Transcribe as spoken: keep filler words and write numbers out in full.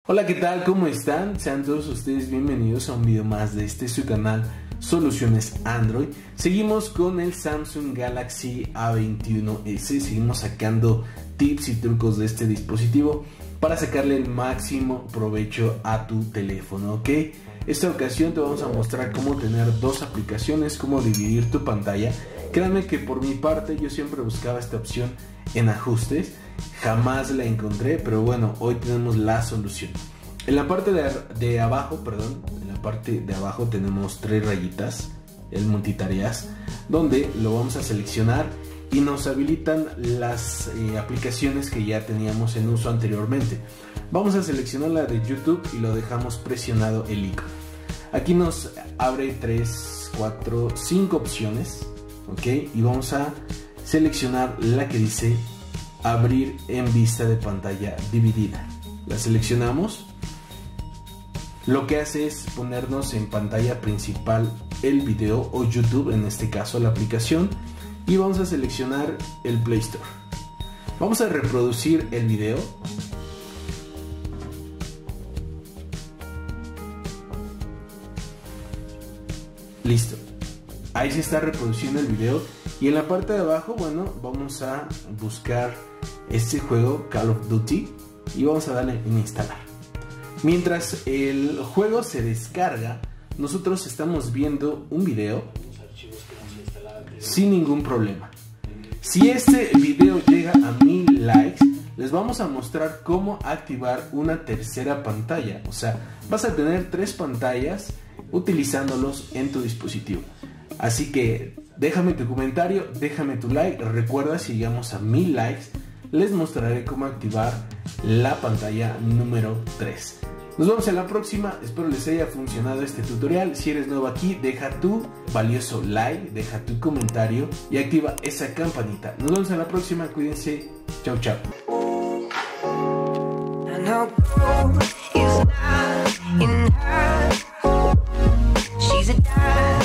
Hola, ¿qué tal? ¿Cómo están? Sean todos ustedes bienvenidos a un video más de este su canal Soluciones Android. Seguimos con el Samsung Galaxy A veintiuno ese, seguimos sacando tips y trucos de este dispositivo para sacarle el máximo provecho a tu teléfono, ¿ok? Esta ocasión te vamos a mostrar cómo tener dos aplicaciones, cómo dividir tu pantalla. Créanme que por mi parte yo siempre buscaba esta opción en ajustes, jamás la encontré, pero bueno, hoy tenemos la solución. En la parte de, de abajo, perdón, en la parte de abajo tenemos tres rayitas, el multitareas, donde lo vamos a seleccionar y nos habilitan las eh, aplicaciones que ya teníamos en uso anteriormente. Vamos a seleccionar la de YouTube y lo dejamos presionado el icono. Aquí nos abre tres, cuatro, cinco opciones, ok, y vamos a seleccionar la que dice abrir en vista de pantalla dividida. La seleccionamos. Lo que hace es ponernos en pantalla principal el video o YouTube, en este caso la aplicación, y vamos a seleccionar el Play Store. Vamos a reproducir el video. Listo. Ahí se está reproduciendo el video y en la parte de abajo, bueno, vamos a buscar este juego Call of Duty y vamos a darle en instalar. Mientras el juego se descarga, nosotros estamos viendo un video sin ningún problema. Si este video llega a mil likes, les vamos a mostrar cómo activar una tercera pantalla. O sea, vas a tener tres pantallas utilizándolos en tu dispositivo. Así que déjame tu comentario, déjame tu like. Recuerda, si llegamos a mil likes, les mostraré cómo activar la pantalla número tres. Nos vemos en la próxima, espero les haya funcionado este tutorial. Si eres nuevo aquí, deja tu valioso like, deja tu comentario y activa esa campanita. Nos vemos en la próxima, cuídense, chao chao. She's a